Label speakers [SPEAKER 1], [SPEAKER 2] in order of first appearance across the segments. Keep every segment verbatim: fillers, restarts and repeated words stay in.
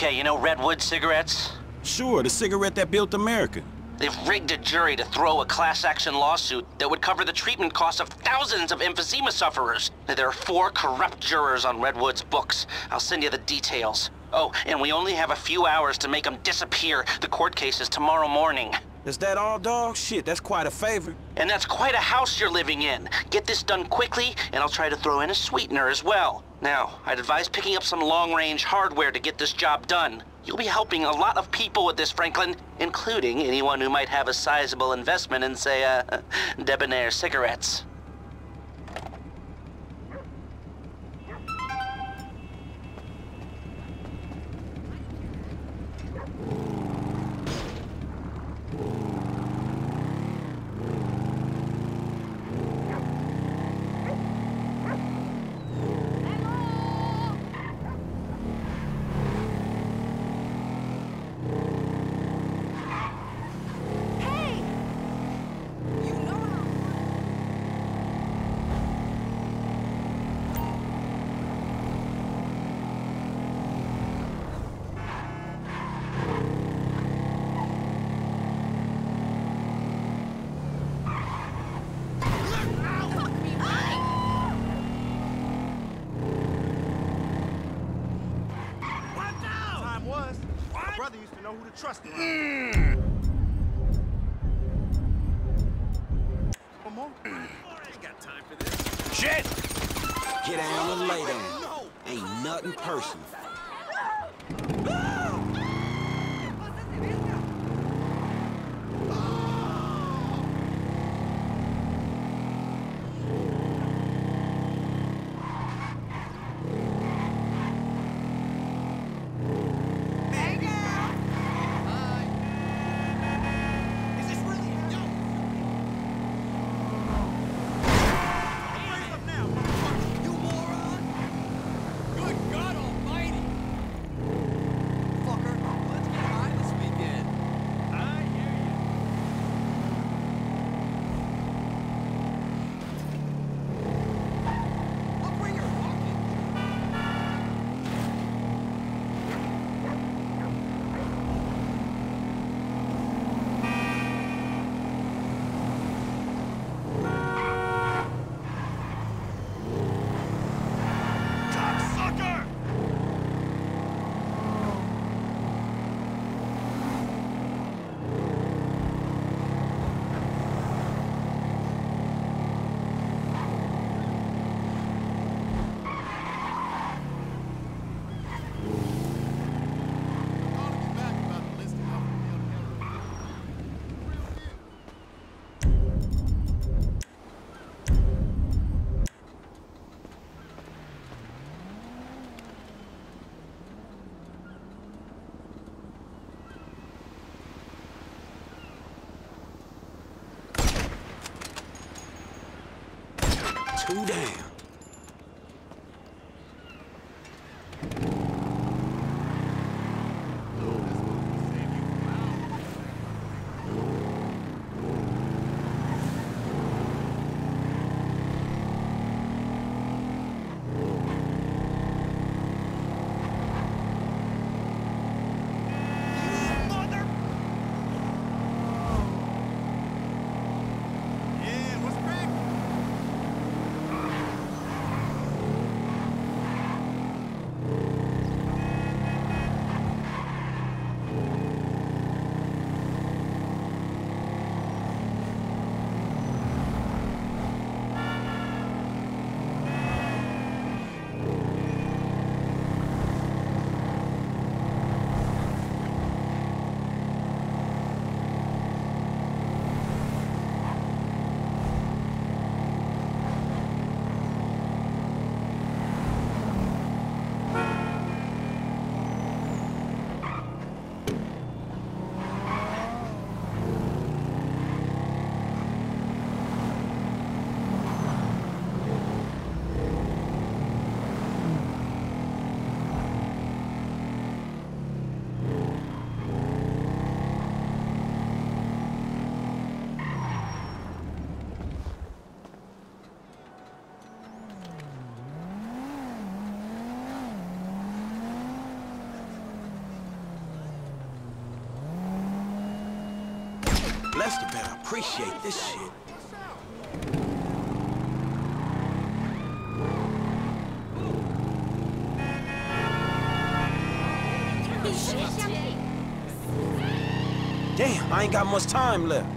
[SPEAKER 1] Okay, you know Redwood cigarettes?
[SPEAKER 2] Sure, the cigarette that built America.
[SPEAKER 1] They've rigged a jury to throw a class-action lawsuit that would cover the treatment costs of thousands of emphysema sufferers. There are four corrupt jurors on Redwood's books. I'll send you the details. Oh, and we only have a few hours to make them disappear. The court case is tomorrow morning.
[SPEAKER 2] Is that all, dog? Shit, that's quite a favor.
[SPEAKER 1] And that's quite a house you're living in. Get this done quickly, and I'll try to throw in a sweetener as well. Now, I'd advise picking up some long-range hardware to get this job done. You'll be helping a lot of people with this, Franklin, including anyone who might have a sizable investment in, say, uh, Debonair cigarettes.
[SPEAKER 3] Trust me. Mm. Come on. I ain't got time for this.
[SPEAKER 2] Shit! Get down and lay down.
[SPEAKER 3] No.
[SPEAKER 2] Ain't nothing personal. Two down. Lester better appreciate this shit. Damn, I ain't got much time left.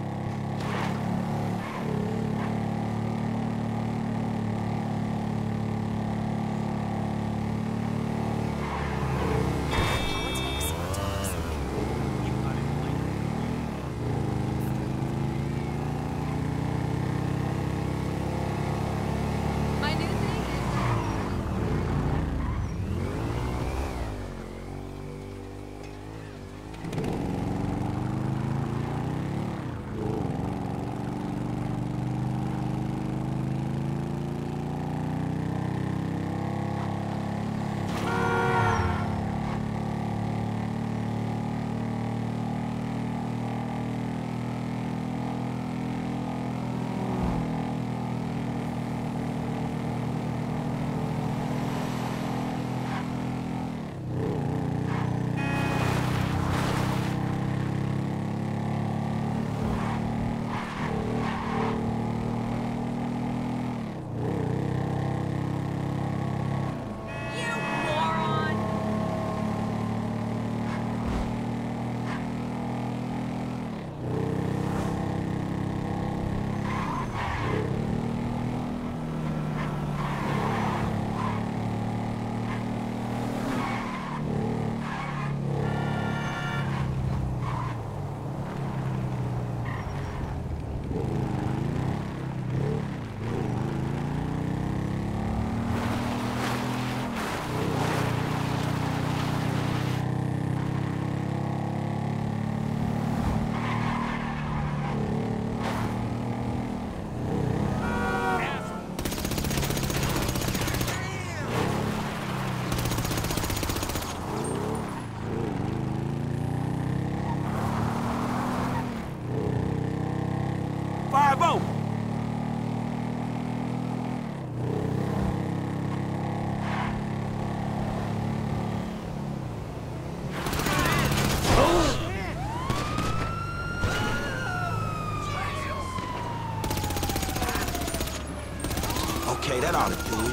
[SPEAKER 2] Okay, that ought to do it.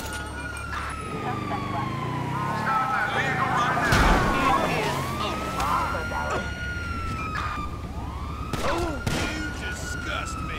[SPEAKER 3] You disgust me.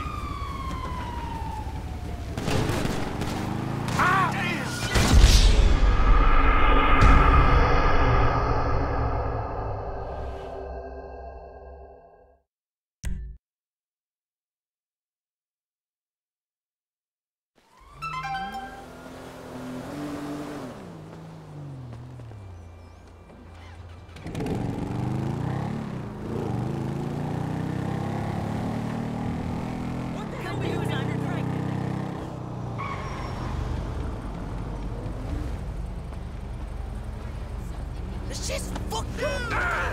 [SPEAKER 4] This shit's fucked up!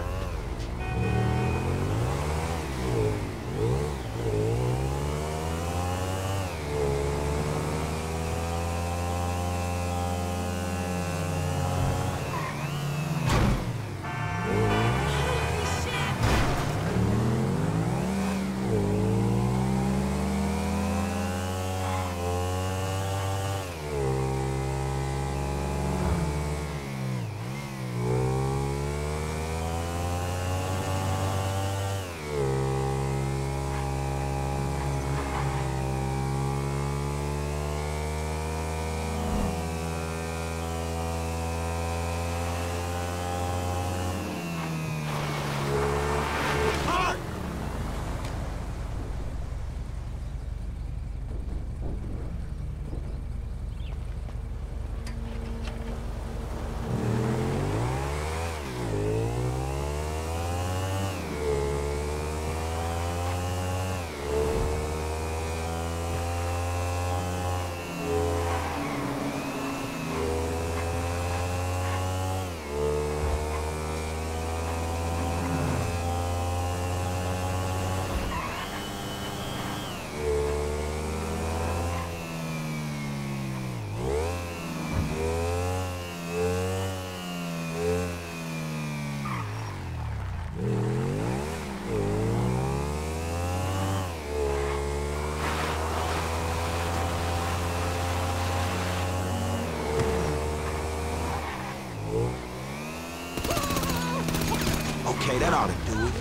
[SPEAKER 2] Okay, that ought to do it.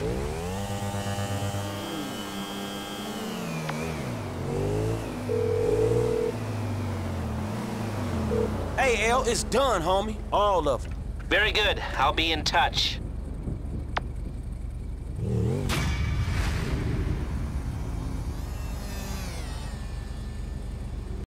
[SPEAKER 2] Hey, L, it's done, homie. All of them.
[SPEAKER 1] Very good. I'll be in touch.